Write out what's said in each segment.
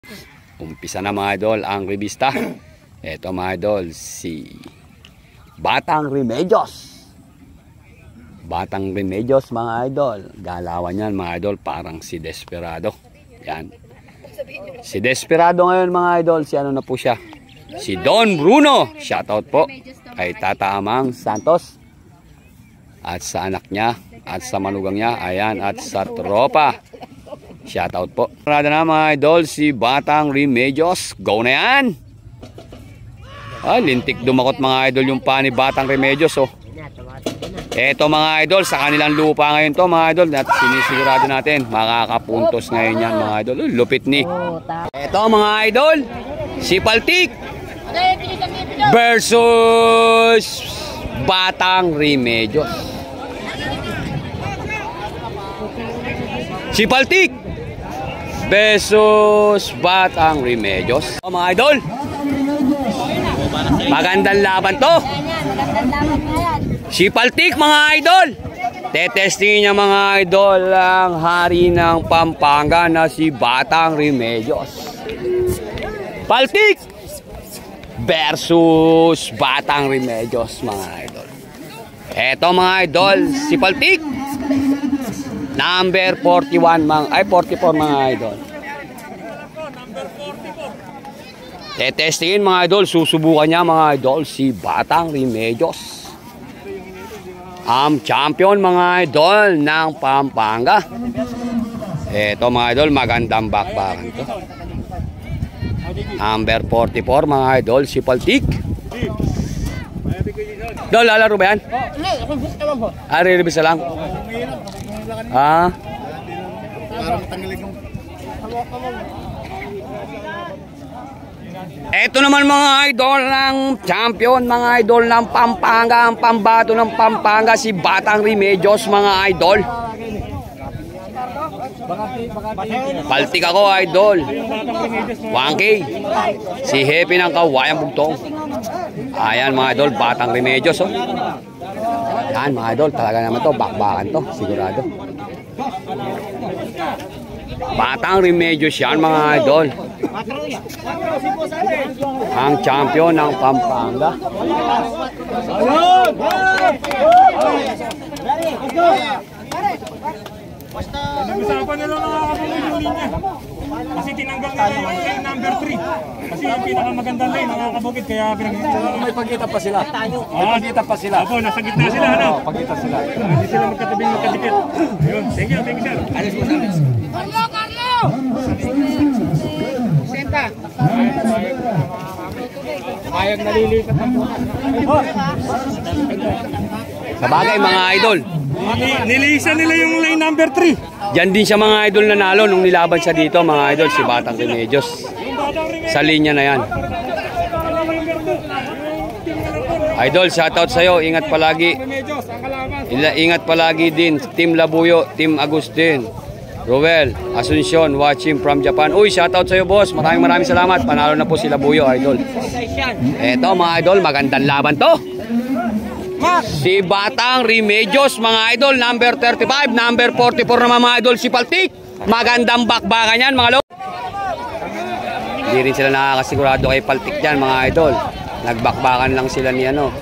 Umpisa na mga idol ang revista. Ito mga idol, si Batang Remedios. Batang Remedios mga idol. Galawan yan mga idol, parang si Desperado. Yan. Si Desperado ngayon mga idol, si ano na po siya? Si Don Bruno. Shoutout po kay Tata Amang Santos. At sa anak niya, at sa manugang niya, ayan, at sa tropa. Shoutout po. Parada na mga idol, si Batang Remedios. Go na yan! Lintik dumakot mga idol yung pa ni Batang Remedios. Oh. Eto mga idol, sa kanilang lupa ngayon to mga idol. At sinisigurado natin, makakapuntos ngayon yan mga idol. Lupit ni. Eto mga idol, si Paltik versus Batang Remedios. Si Paltik versus Batang Remedios. Mga idol, magandang laban to. Si Paltik mga idol, tetestingin niya mga idol ang hari ng Pampanga na si Batang Remedios. Paltik versus Batang Remedios mga idol. Eto mga idol, si Paltik number 41 ay 44 mga idol. Tetestingin mga idol, susubukan niya mga idol si Batang Remedios. Ang champion mga idol ng Pampanga. Ito mga idol, magandang bakbakan to. Number 44 mga idol, si Paltik. Dol, lalaro ba yan? Riribisa lang. Ito naman mga idol ng champion, mga idol ng Pampanga, ang pambato ng Pampanga, si Batang Remedios mga idol. Paltik ako idol. 1K. Si Happy ng Kawayang Bugtong. Ayan mga idol, Batang Remedios. Oh. Yan mga idol, talaga naman to, bakbakan to, sigurado. Batang Remedios yan mga idol. Ang champion ng Pampanga. Nag-usapan na lang nakakabungin yung linya. Kasi tinanggal nila yung lane number 3. Kasi yung pinakamagandang lane nakakabukit kaya pinag-usapan. May pagkita pa sila. May pagkita pa sila. Opo, nasa gitna sila ano? Pagkita sila. Hindi sila magkatabing magkadikit. Yun, thank you sir. Alis mo sa alis. Carlo! Senta! Mayag nalilipat ang buwan. Sa bagay mga idol, Nilisa nila yung lane number 3. dyan din siya mga idol nanalo nung nilaban siya dito mga idol, si Batang Remedios. Sa linya na yan. Idol, shoutout sa'yo. Ingat palagi. Ingat palagi din. Team Labuyo, Team Agustin, Roel, Asuncion, watching from Japan. Uy, shoutout sa'yo boss. Maraming salamat. Panalo na po si Labuyo, idol. Eto mga idol, magandang laban to. Si Batang Remedios mga idol, number 35, number 44 naman mga idol si Paltik. Magandang bakbakan yan mga lord. Hindi rin sila nakakasigurado kay Paltik dyan mga idol. Nagbakbakan lang sila ni ano.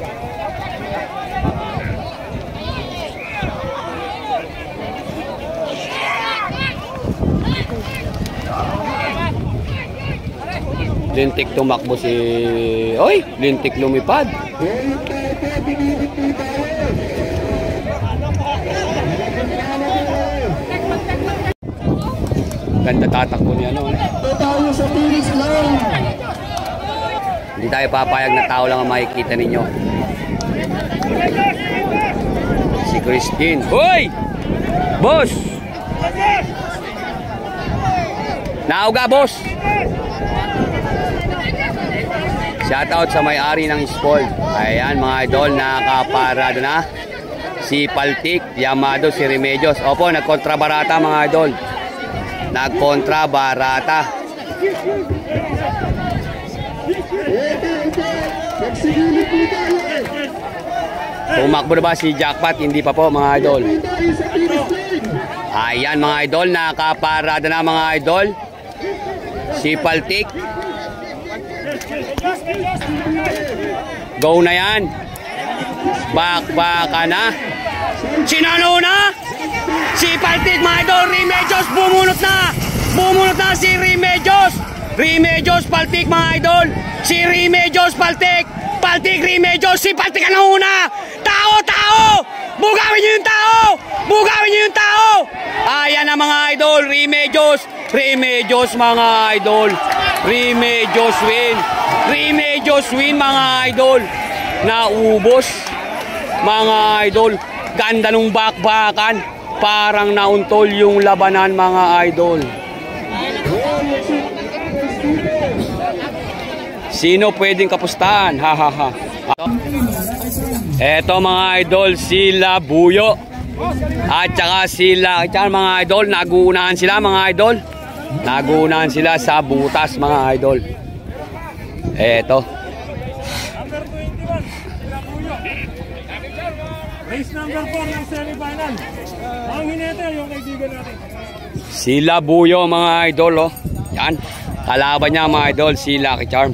Lintik tumakbo si... Oy, lintik lumipad. Ganda tatakbo niya ano. Hindi tayo papayag na tao lang ang makikita ninyo. Si Christine. Hoy! Boss! Nauga boss! Shoutout sa may-ari ng Spol. Ayan mga idol, nakaparado na si Paltik, Yamado, si Remedios. Opo, nagkontra barata mga idol. Nagkontra barata. Tumakbo na ba si Jackpot? Hindi pa po mga idol. Ayan mga idol, nakaparada na mga idol. Si Paltik. Go na yan. Bakbaka na. Sinalo na. Si Paltik, mga idol. Remedios, bumunot na. Bumunot na si Remedios. Remedios, Paltik, mga idol. Si Remedios, Paltik. Paltik, Remedios. Si Paltik ang nauna. Tao, tao. Bugawin niyo yung tao. Bugawin niyo yung tao. Ayan na, mga idol. Remedios. Remedios, mga idol. Remedios win. Remedios win, mga idol. Naubos, mga idol. Ganda nung bakbakan. Parang nauntol yung labanan, mga idol. Sino pwedeng kapustahan? Ha ha ha. Eto, mga idol, sila Buyo at saka sila mga idol. Naguunahan sila, mga idol. Naguunahan sila sa butas, mga idol. Eto. Race number 4 ng semifinal. Ang hinete yung kaibigan natin. Sila Buyo, mga idol, oh. Yan. Kalaban niya, mga idol, si Lucky Charm.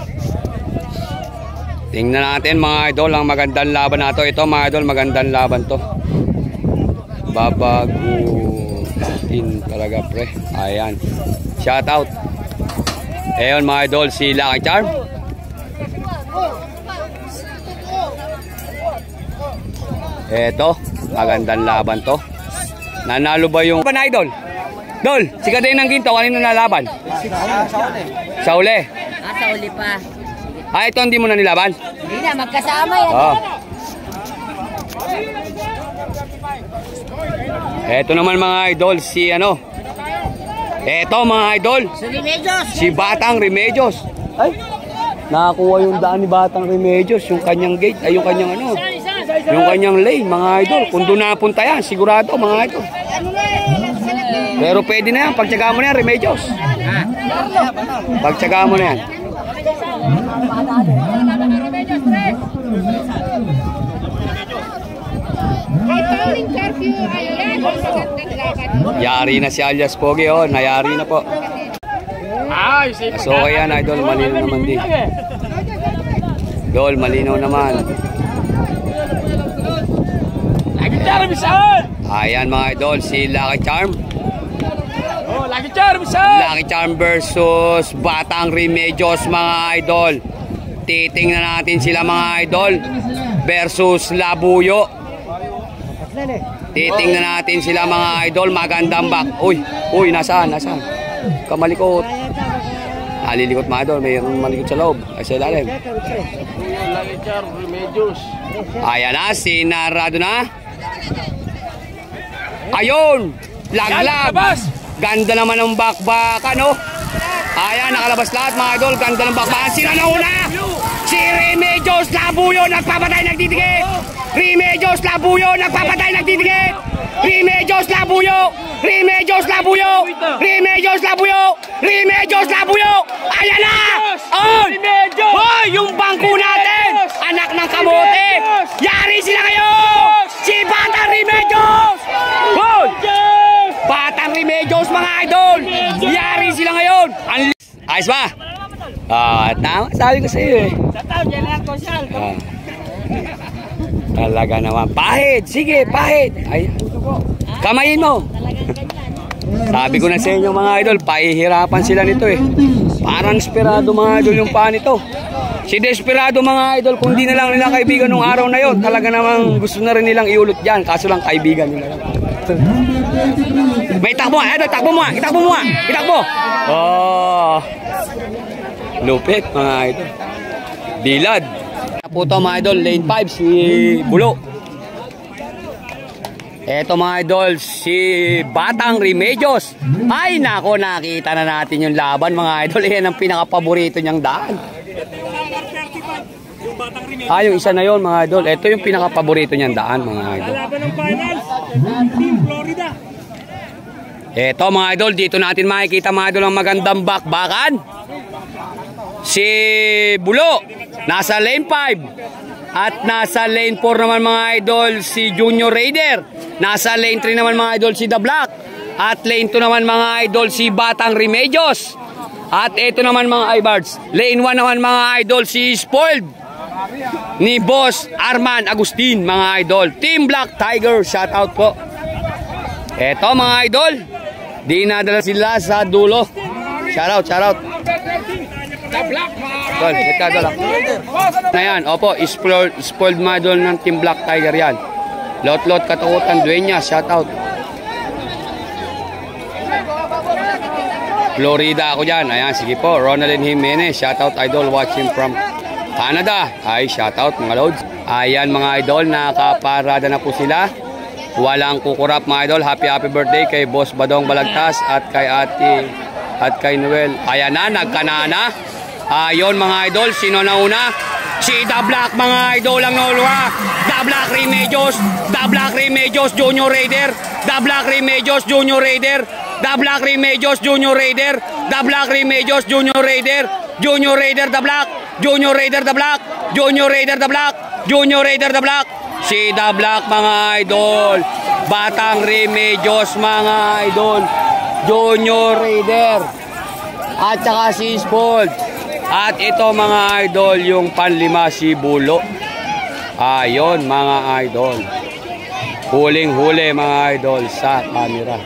Tingnan natin, mga idol, ang magandang laban na to. Ito, mga idol, magandang laban to. Babaguhin talaga, pre. Ayan. Shout out. Ayan, mga idol, si Lucky Charm. Eto, magandang laban to. Nanalo ba yung idol? Dol, sikat din ng ginto. Kanino nalaban? Sa uli. Sa uli pa. Ah, ito hindi mo na nilaban? Hindi na, magkasama yan. Oh. Eto naman, mga idol, si ano? Eto, mga idol. Si Remedios. Si Batang Remedios. Ay, nakakuha yung daan ni Batang Remedios. Yung kanyang gate, ay yung kanyang ano. Yung kanyang lane, mga idol. Kung doon napunta yan, sigurado, mga idol. Pero pwede na yan, pagtsaga mo na yan, Remedios. Pagtsaga mo na yan. Yari na si alias Pogi, oh. Nayari na po. So kaya na, idol, malinaw naman din. Idol, malinaw naman. Ayan, mga idol, si Lucky Charm. Lucky Charm versus Batang Remedios, mga idol. Titingnan natin sila, mga idol, versus Labuyo. Titingnan natin sila, mga idol. Magandang back. Uy, nasaan? Kamalikot. Lilikot, mga idol. Mayroon malikot sa loob. Ay, sa ilalim. Ayan na, sinarado na. Ayun! Laglag! Ganda naman ng bakbakan, no? Ayan, nakalabas lahat, mga idol. Ganda ng bakbakan. Sila na una! Si Remedios Labuyo, nagpapatay, nagdidikit! Remedios Labuyo, nagpapatay, nagdidikit! Remedios Labuyo! Remedios Labuyo! Remedios Labuyo! Remedios Labuyo! Ayan na! Oy! Yung bangko natin! Anak ng kamote! Yari sila ngayon! Si Batang Remedios! Hoy! Batang Remedios, mga idol! Yari sila ngayon! Ayos ba? Tama, sabi ko sa iyo eh. Talaga naman. Pahit! Sige, pahit! Ay, kamayin mo! Sabi ko na sa inyo, mga idol, pahihirapan sila nito eh. Parang desperado, mga idol, yung paa nito. Si desperado, mga idol, kung di na lang nila kaibigan nung araw na yon, talaga namang gusto na rin nilang iulot dyan. Kaso lang kaibigan nila lang. May takbo nga, idol, takbo mo nga, itakbo mo nga, itakbo! Oh, lupit, mga idol. Bilad. Puto, mga idol, lane 5, si Bulo. Eto, mga idol, si Batang Remedios. Ay, nako, nakita na natin yung laban, mga idol. Yan ang pinaka-paborito niyang daan. Yung isa na yon, mga idol. Ito yung pinaka-paborito niyang daan, mga idol. Laban ng finals, Team Florida. Eto, mga idol, dito natin makikita, mga idol, ang magandang bakbakan. Si Bulo, nasa lane 5. At nasa lane 4 naman, mga idol, si Junior Raider. Nasa lane 3 naman, mga idol, si The Black. At lane 2 naman, mga idol, si Batang Remedios. At ito naman mga iBards, lane 1 naman mga idol, si Spoiled ni Boss Arman Agustin mga idol. Team Black Tiger, shout out po. Ito mga idol, dinadala sila sa dulo. Shout out, shout out. Tol, kita dala. Na yan, opo, spoiled mga idol ng Team Black Tiger yan. Lot-lot katakutan, Dueña, shout out. Florida ako dyan. Ayan, sige po. Ronaldin Jimenez. Shoutout idol watching from Canada. Ay, shoutout mga loads. Ayan mga idol. Nakaparada na po sila. Walang kukurap mga idol. Happy birthday kay Boss Badong Balagtas at kay Ate at kay Noel. Ayan na, nagkanana. Ayon mga idol. Sino na una? Si The Black mga idol ang nauluha. The Black Remedios. The Black Remedios Junior Raider. The Black Remedios Junior Raider. The Black Remedios Junior Raider. The Black Remedios Junior Raider. Junior Raider The Black. Junior Raider The Black. Junior Raider The Black. Junior Raider The Black. Si The Black mga idol. Batang Remedios mga idol. Junior Raider. At saka si Spoiled. At ito mga idol yung panlima si Bulo. Ayon mga idol. Huling-huli mga idol sa camera.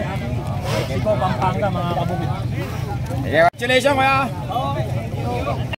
Pampanga mga kabukid. Congratulations, kuya.